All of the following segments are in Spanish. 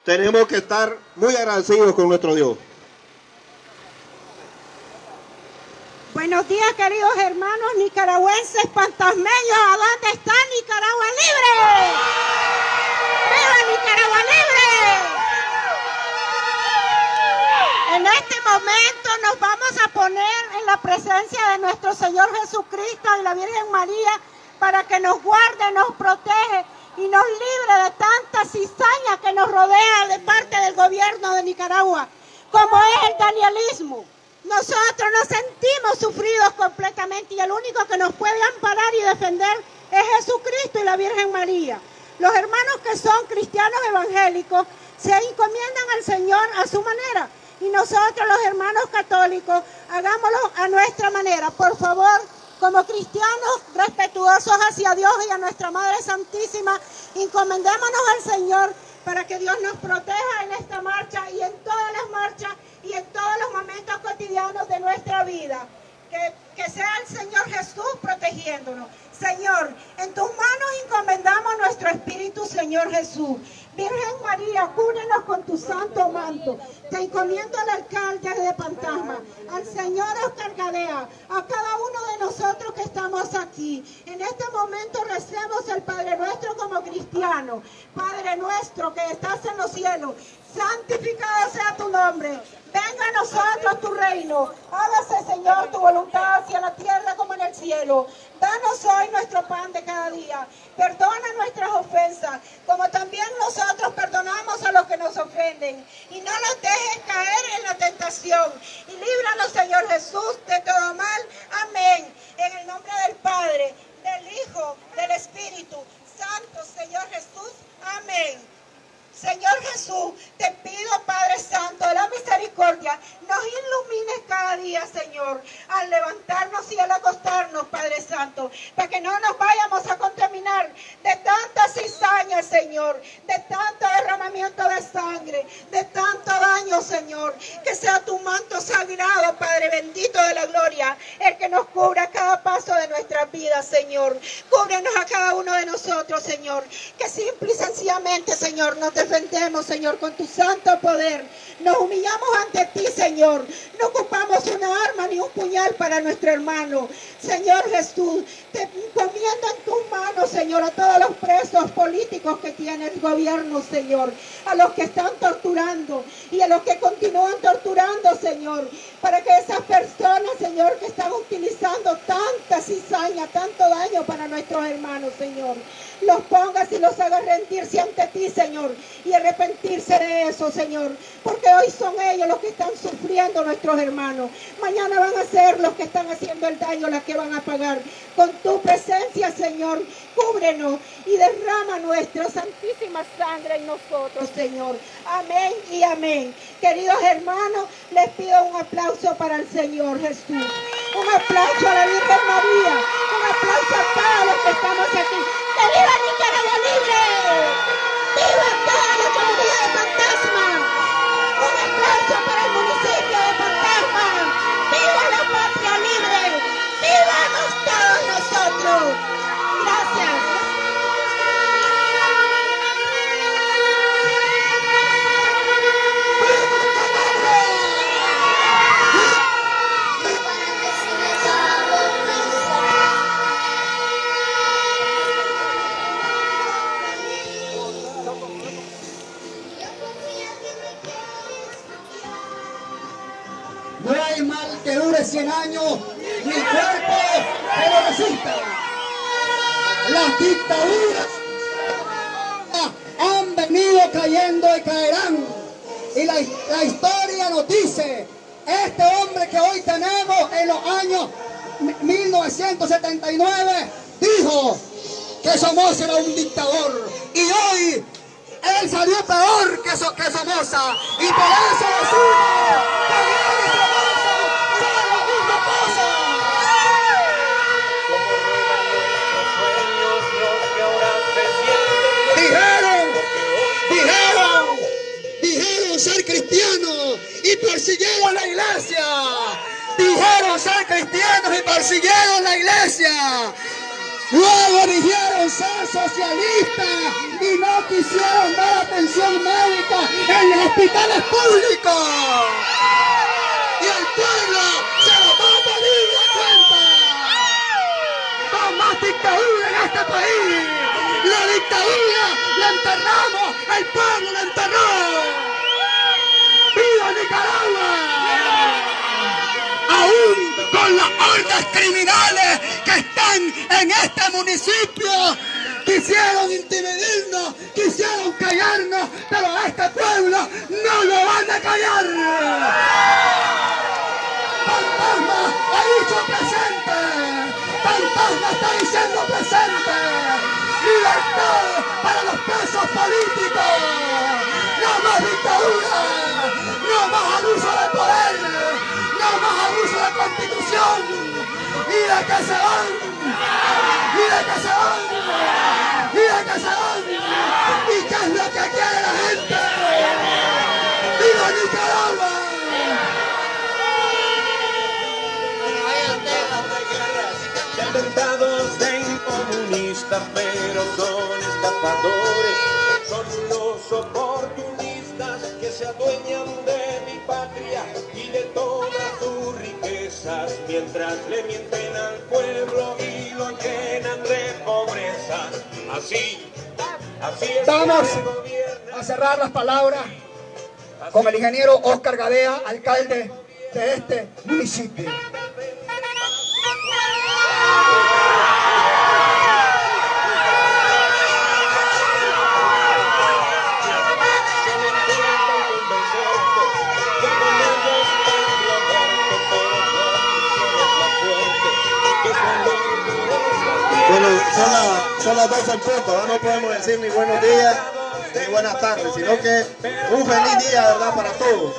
tenemos que estar muy agradecidos con nuestro Dios. Buenos días, queridos hermanos nicaragüenses fantasmeños. ¿A dónde está Nicaragua libre? ¡Viva Nicaragua libre! En este momento nos vamos a poner en la presencia de nuestro Señor Jesucristo y la Virgen María para que nos guarde, nos protege y nos libre de tanta cizaña que nos rodea de parte del gobierno de Nicaragua, como es el danielismo. Nosotros nos sentimos sufridos completamente y el único que nos puede amparar y defender es Jesucristo y la Virgen María. Los hermanos que son cristianos evangélicos se encomiendan al Señor a su manera y nosotros los hermanos católicos hagámoslo a nuestra manera. Por favor, como cristianos respetuosos hacia Dios y a nuestra Madre Santísima, encomendémonos al Señor para que Dios nos proteja en esta marcha y en todas las marchas y en todos los momentos cotidianos de nuestra vida. Que sea el Señor Jesús protegiéndonos. Señor, en tus manos encomendamos nuestro espíritu, Señor Jesús. Virgen María, cúbrenos con tu santo manto. Te encomiendo al alcalde de Pantasma, al señor Oscar Gadea, a cada uno de nosotros que estamos aquí. En este momento recemos el Padre Nuestro como cristiano. Padre nuestro que estás en los cielos, santificado sea tu nombre. Venga a nosotros tu reino. Hágase, Señor, tu voluntad hacia la tierra como en el cielo. Danos hoy nuestro pan de cada día. Perdona nuestras ofensas, como también nosotros perdonamos a los que nos ofenden. Y no nos dejes caer en la tentación. Y líbranos, Señor Jesús, de todo mal. Amén. En el nombre del Padre, del Hijo, del Espíritu Santo, Señor Jesús. Amén. Señor Jesús, te pido, Padre Santo, de la misericordia, nos ilumines cada día, Señor, al levantarnos y al acostarnos, Padre Santo, para que no nos vayamos a contaminar de tanta cizaña, Señor, de tanto derramamiento de sangre, de tanto daño, Señor, que sea tu manto sagrado, Padre bendito de la gloria, el que nos cubra cada paso de nuestras vidas, Señor. Cúbrenos a cada uno de nosotros, Señor, que simple y sencillamente, Señor, nos defendemos, Señor, con tu santo poder. Nos humillamos ante ti, Señor. No ocupamos una arma ni un puñal para nuestro hermano. Señor Jesús, te encomiendo en tus manos, Señor, a todos los presos políticos que tiene el gobierno, Señor. A los que están torturando y a los que continúan torturando, Señor. Para que esas personas, Señor, que están utilizando tanta cizaña, tanto daño para nuestros hermanos, Señor, los pongas y los hagas rendirse ante ti, Señor, y arrepentirse de eso, Señor, porque hoy son ellos los que están sufriendo, nuestros hermanos. Mañana van a ser los que están haciendo el daño, las que van a pagar. Con tu presencia, Señor, cúbrenos y derrama nuestra santísima sangre en nosotros, Señor. Amén y amén. Queridos hermanos, les pido un aplauso para el Señor Jesús. Un aplauso a la Virgen María. Un aplauso a todos los que estamos aquí. ¡Que viva Nicaragua libre! ¡Viva toda la comunidad de Pantasma! ¡Un aplauso para el municipio de Pantasma! ¡Viva la patria libre! ¡Vivamos todos nosotros! ¡Gracias! No hay mal que dure 100 años, ni cuerpo que lo resista. Las dictaduras han venido cayendo y caerán. Y la historia nos dice, este hombre que hoy tenemos en los años 1979 dijo que Somoza era un dictador. Y hoy él salió peor que Somoza. Y por eso decimos que él y Somoza son la misma cosa. Como ruedan nuestros sueños los que ahora se sienten. Dijeron ser cristianos y persiguieron la iglesia. Dijeron ser cristianos y persiguieron la iglesia. Luego dijeron ser socialistas y no quisieron dar atención médica hospitales públicos. Y el pueblo se lo va a pedir de cuenta. No más dictadura en este país. La dictadura la enterramos, el pueblo la enterró. ¡Viva Nicaragua! Aún con las hordas criminales que están en este municipio, quisieron intimidarnos, quisieron callarnos, pero a este pueblo no lo van a callar. Fantasma ha dicho presente, Fantasma está diciendo presente. Libertad para los presos políticos, no más dictadura, no más abuso de poder, no más abuso de constitución, y de que se van, y de que se van, y de que se van, y qué es lo que quiere la gente. ¡Viva Nicaragua! Inventados de incomunistas, pero son estafadores, son los oportunistas que se adueñan de mi patria y de todas sus riquezas, mientras le mienten al pueblo y lo llenan de pobreza. Así es. Vamos a cerrar las palabras con el ingeniero Oscar Gadea, alcalde de este municipio. Bueno, son las 12 en punto, ¿verdad? No podemos decir ni buenos días ni buenas tardes, sino que un feliz día, ¿verdad?, para todos.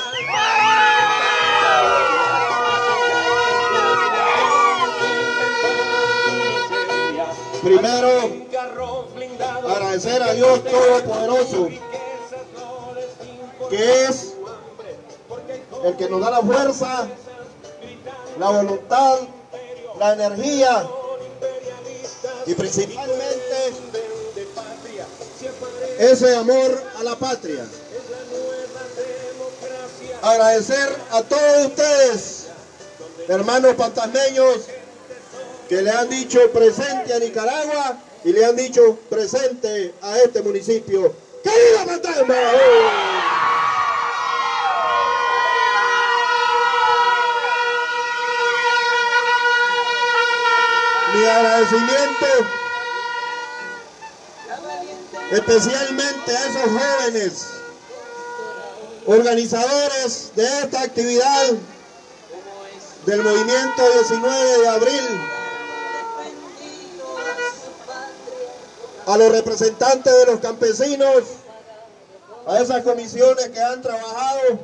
Primero, agradecer a Dios Todopoderoso, que es el que nos da la fuerza, la voluntad, la energía y principalmente ese amor a la patria. Agradecer a todos ustedes, hermanos pantasmeños, que le han dicho presente a Nicaragua y le han dicho presente a este municipio. ¡Que viva Fantasma! Mi agradecimiento especialmente a esos jóvenes organizadores de esta actividad del movimiento 19 de abril, a los representantes de los campesinos, a esas comisiones que han trabajado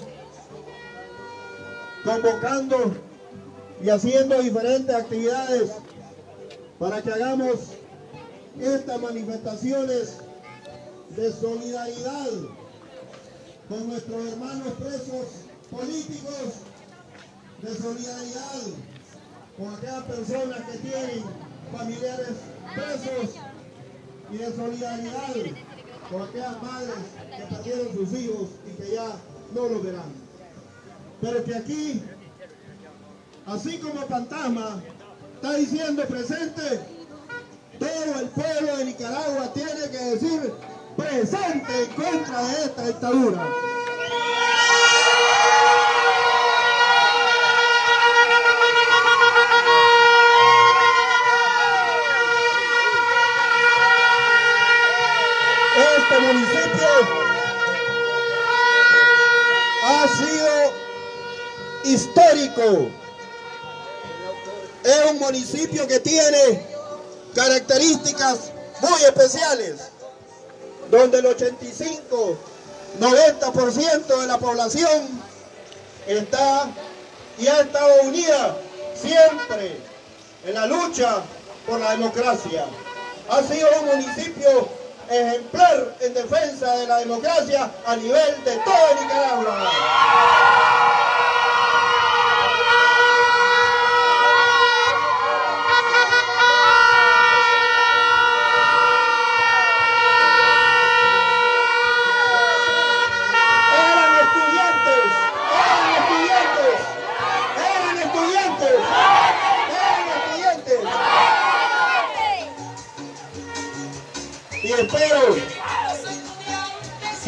convocando y haciendo diferentes actividades para que hagamos estas manifestaciones de solidaridad con nuestros hermanos presos políticos, de solidaridad con aquellas personas que tienen familiares presos y de solidaridad con aquellas madres que perdieron sus hijos y que ya no los verán. Pero que aquí, así como Fantasma está diciendo presente, todo el pueblo de Nicaragua tiene que decir presente en contra de esta dictadura. Este municipio ha sido histórico. Es un municipio que tiene características muy especiales, donde el 85-90% de la población está y ha estado unida siempre en la lucha por la democracia. Ha sido un municipio ejemplar en defensa de la democracia a nivel de toda Nicaragua.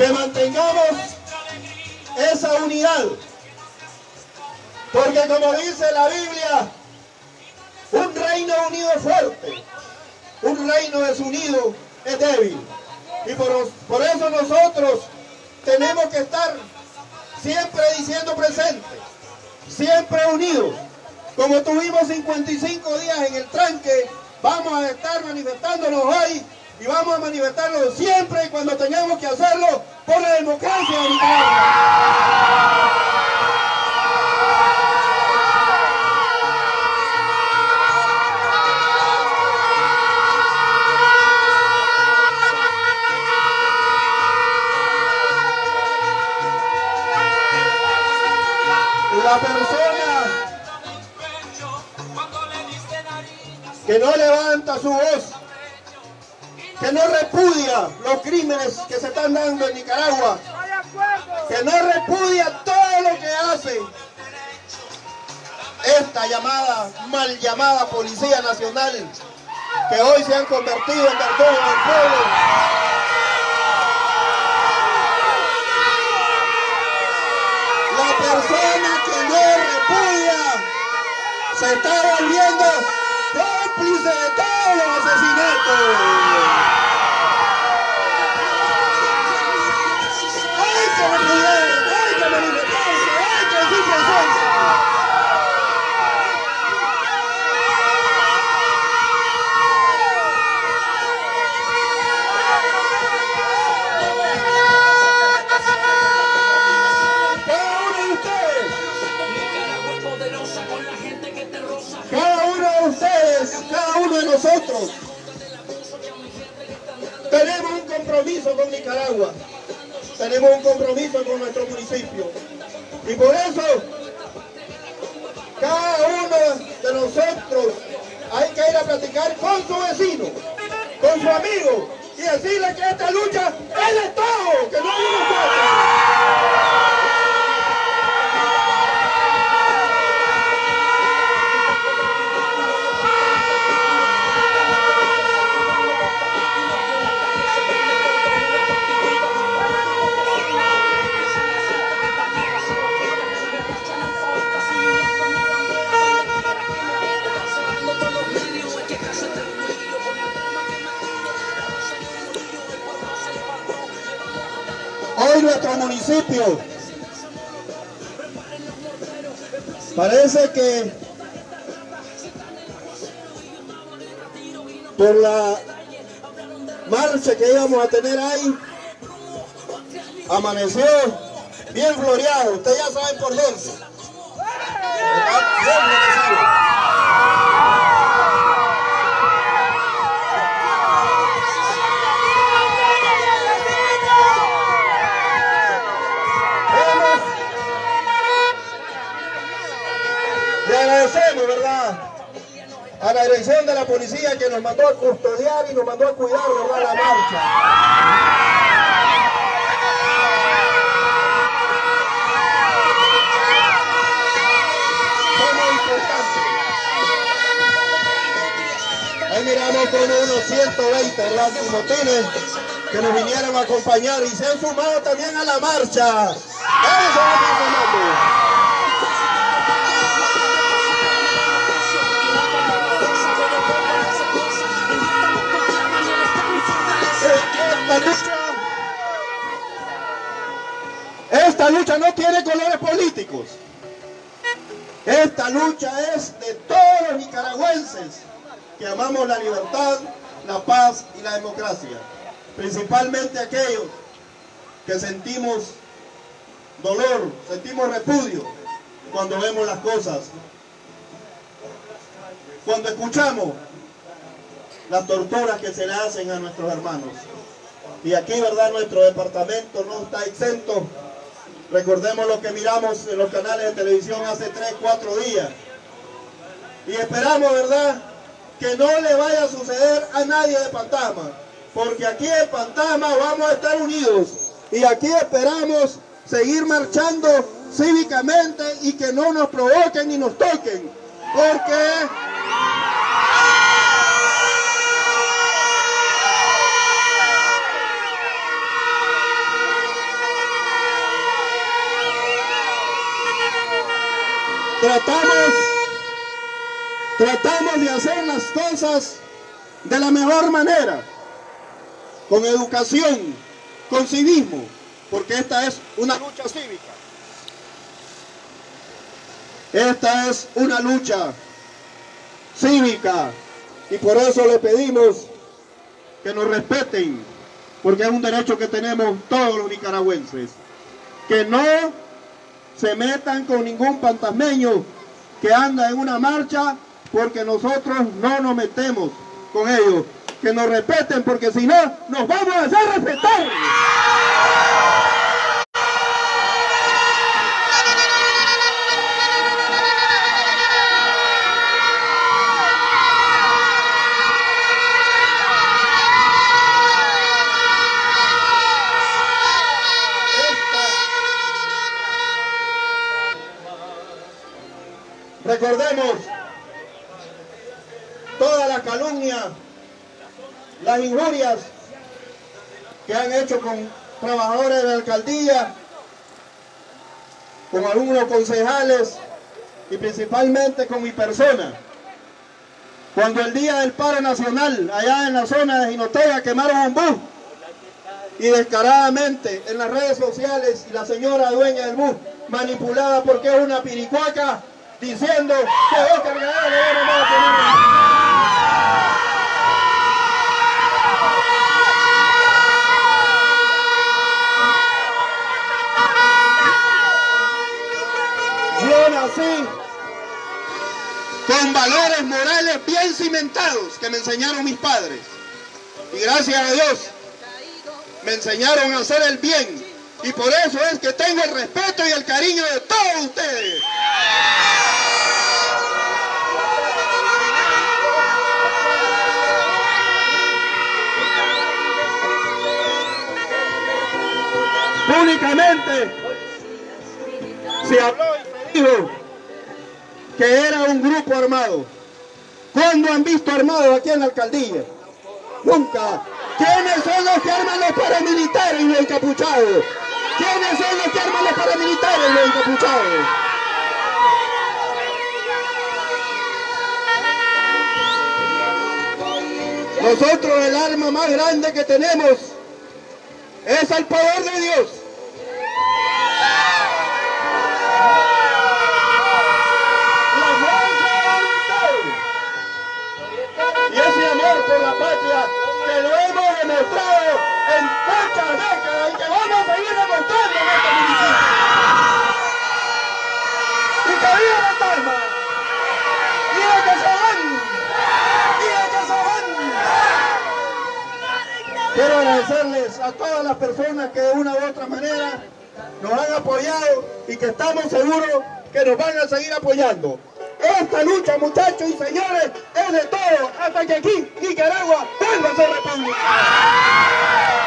que mantengamos esa unidad, porque como dice la Biblia, un reino unido es fuerte, un reino desunido es débil, y por eso nosotros tenemos que estar siempre diciendo presente, siempre unidos. Como tuvimos 55 días en el tranque, vamos a estar manifestándonos hoy y vamos a manifestarnos siempre y cuando tengamos que hacerlo por la democracia de Nicaragua. La persona que no levanta su voz, que no repudia los crímenes que se están dando en Nicaragua, que no repudia todo lo que hace esta mal llamada Policía Nacional, que hoy se han convertido en verdugos del pueblo. La persona que no repudia se está volviendo cómplice de todos los asesinatos. Hay que repudiar, hay que manifestarse, hay que decir presencia. Cada uno de nosotros tenemos un compromiso con Nicaragua, tenemos un compromiso con nuestro municipio, y por eso cada uno de nosotros hay que ir a platicar con su vecino, con su amigo, y decirle que esta lucha es de todos, que no hay uno solo. Hoy nuestro municipio parece que por la marcha que íbamos a tener ahí amaneció bien floreado. Ustedes ya saben por dónde. Le agradecemos, ¿verdad?, a la dirección de la policía que nos mandó a custodiar y nos mandó a cuidar, ¿verdad?, la marcha. Somos importantes. Ahí miramos con unos 120, ¿verdad?, motines que nos vinieron a acompañar y se han sumado también a la marcha. Eso estamos sumando. Esta lucha no tiene colores políticos. Esta lucha es de todos los nicaragüenses que amamos la libertad, la paz y la democracia. Principalmente aquellos que sentimos dolor, sentimos repudio cuando vemos las cosas, cuando escuchamos las torturas que se le hacen a nuestros hermanos. Y aquí, ¿verdad?, nuestro departamento no está exento. Recordemos lo que miramos en los canales de televisión hace 3, 4 días. Y esperamos, ¿verdad?, que no le vaya a suceder a nadie de Pantama, porque aquí en Pantama vamos a estar unidos. Y aquí esperamos seguir marchando cívicamente y que no nos provoquen ni nos toquen, porque tratamos de hacer las cosas de la mejor manera, con educación, con civismo, porque esta es una lucha cívica. Esta es una lucha cívica y por eso le pedimos que nos respeten, porque es un derecho que tenemos todos los nicaragüenses. Que no se metan con ningún pantasmeño que anda en una marcha, porque nosotros no nos metemos con ellos. Que nos respeten, porque si no, nos vamos a hacer respetar. Recordemos todas las calumnias, las injurias que han hecho con trabajadores de la alcaldía, con algunos concejales y principalmente con mi persona. Cuando el día del paro nacional, allá en la zona de Jinotega, quemaron un bus y descaradamente en las redes sociales, y la señora dueña del bus, manipulada porque es una piricuaca, diciendo que dos cargadores no van a tener. Yo nací con valores morales bien cimentados que me enseñaron mis padres. Y gracias a Dios me enseñaron a hacer el bien. Y por eso es que tengo el respeto y el cariño de todos ustedes. Públicamente se habló y se dijo que era un grupo armado. ¿Cuándo han visto armados aquí en la alcaldía? Nunca. ¿Quiénes son los que arman los paramilitares y los encapuchados? ¿Quiénes son los que arman los paramilitares y los encapuchados? Nosotros el arma más grande que tenemos es el poder de Dios. La fuerza de voluntad y ese amor por la patria que lo hemos demostrado en muchas décadas y que vamos a seguir demostrando en este municipio. ¡Y que viva la Palma! ¡Viva que se van! ¡Viva que se van! Quiero agradecerles a todas las personas que de una u otra manera nos han apoyado y que estamos seguros que nos van a seguir apoyando. Esta lucha, muchachos y señores, es de todos hasta que aquí Nicaragua vuelva a ser república.